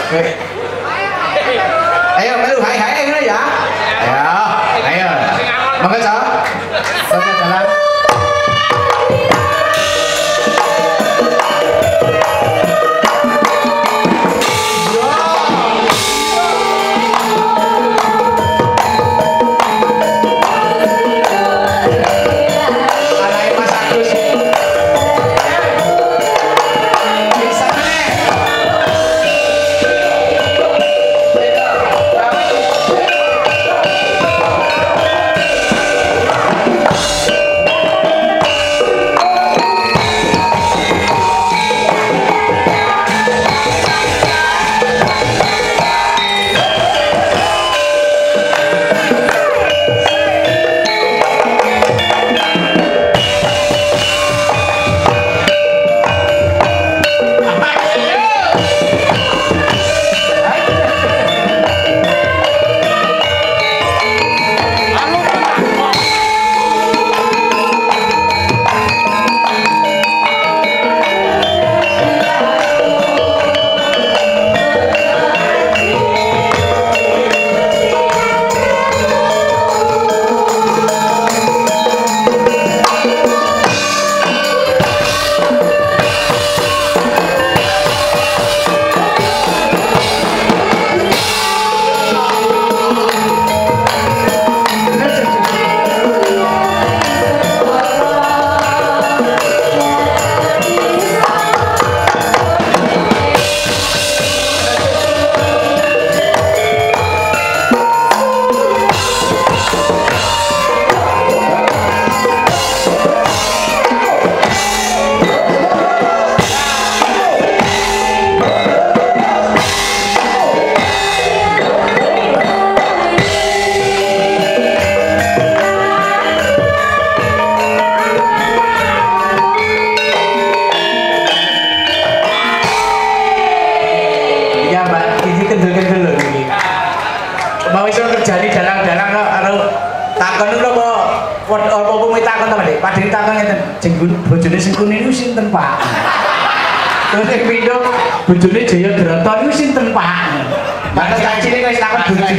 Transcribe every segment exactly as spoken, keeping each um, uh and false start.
Ayo melu hai hai ngene ya. Ayo, ayo. Monggo, Cok. Oke, jalan. Bojone sing kuning niku sinten, Pak? Terus sing pindho bojone Jayadrata niku sinten, Pak? Pak cacine wis takon bojone.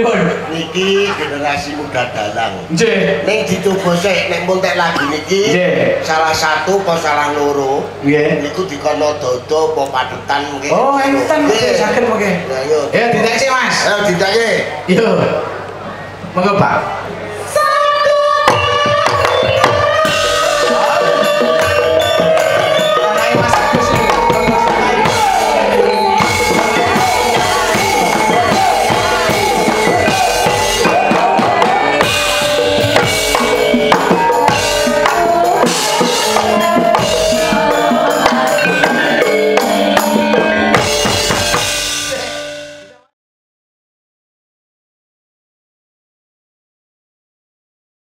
Niki generasi muda dalang. Nggih. Ning dicoba sik nek muntek lagi niki. Salah satu apa salah loro. Nggih. Niku dikono dodo apa padetan mungkin. Oh, enten saged mungkin. Lah yo. Ya ditek sik, Mas. Ayo ditek. Yo. Monggo, Pak.